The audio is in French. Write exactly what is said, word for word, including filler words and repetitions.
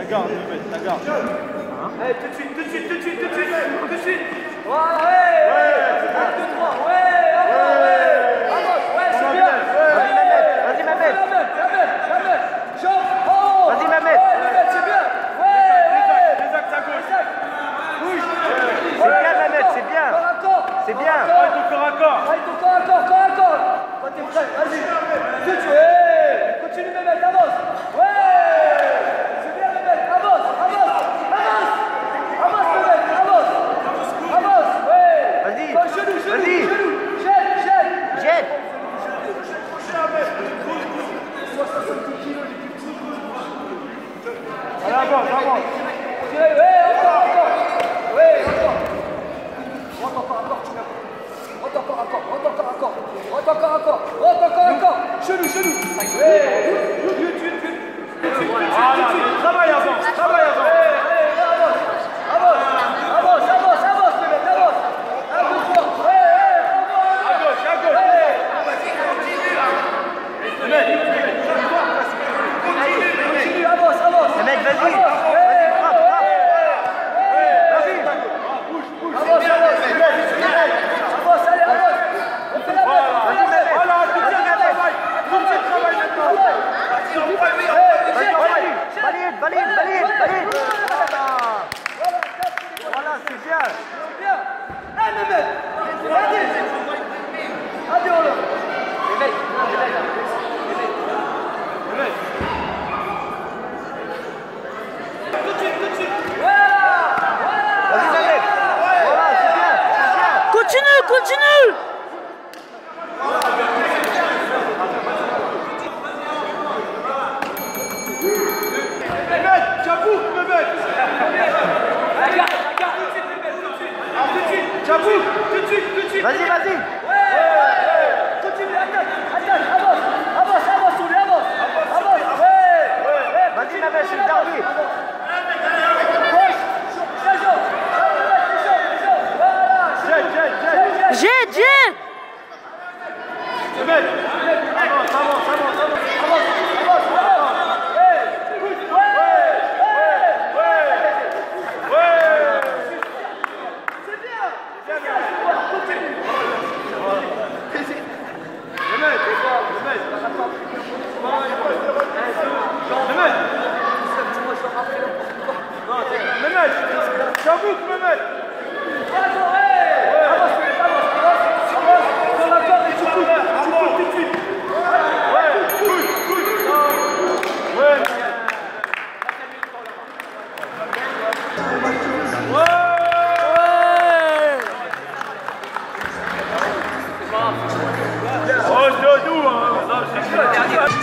garde, ta garde. Allez, tout de suite, tout de suite, tout de suite, tout de suite, tout de suite. Voilà, ouais, ouais, un, deux, trois, ouais, encore, ouais. Avance, ouais, c'est bien. Vas-y, Mehmet. La main, la main, la main. Chauffe, oh. Vas-y, Mehmet. Ouais, Mehmet, c'est bien. Ouais, ouais. Les axes à gauche. Bouge. C'est bien, Mehmet, c'est bien. Corps à corps. C'est bien. Arrête ton corps à corps. Arrête ton corps à corps, corps à corps. Quand t'es prêt, vas-y. Tout de suite, ouais. Continue, Mehmet, avance. Ouais. C'est bien, Mehmet, avance, avance, avance. Avance, Mehmet, avance. Avance, ouais. Vas-y. Oh, genou, genou, Vas-y. genou. Jette, jette. Jette. Allez, avance, avance. Ouais, encore, encore. Ouais, encore. Rentre encore, encore, tu viens. Rentre encore, encore, rentre encore, encore. Rentre encore, encore. Rentre encore, encore. Genou, genou. Ouais. Vite, vite, vite, vite. Voilà, travaille avant, travaille avant. Avance, avance, avance, avance, Mehmet, avance. Un, deux, trois. Ouais, ouais, À gauche, à gauche. continue, avance, avance. Mehmet, vas-y. Avance, Vas-y, ouais. frappe, frappe. Vas-y. Avance, avance. Avance, allez, avance. On fait la balle, on fait la balle. Voilà, tout de suite, travaille. Tout de suite, travaille maintenant. Vas-y, valide, valide, valide, valide, valide. Voilà. Voilà, c'est bien. C'est bien. Allez, Mehmet. Allez. Allez, on l'a. Mehmet, Mehmet. Tout de suite, tout de suite. Voilà. Vas-y, Mehmet. Voilà, c'est bien, c'est bien. Continue, continue. Mehmet, Chabouk, Mehmet. La garde, la garde. Tout de suite, Mehmet, tout de suite. Tout de suite. Chabouk. Tout de suite, tout de suite. Vas-y, vas-y. Ouais, ouais. Continue, attaque, attaque, avance. Avance, avance, on lui avance. Avance, ouais. Ouais. Vas-y, Mehmet, c'est le dernier. Gauche. Sergio. Voilà. Jette, jette, jette. Jette, jette. Mehmet. Avance, avance, avance, avance. Avance, avance, avance. Ouais. Pousse, ouais. Ouais. Ouais. C'est bien. C'est bien. Continue. Mehmet, Mehmet. Mehmet. Mehmet. Chabouk, Mehmet. Avance, ouais. Avance, avance, avance. Avance. Sur la corde et tu coupes. Tu coupes tout de suite. Ouais, couche, couche. Ouais. Oh, je dois nous, hein. Non, c'est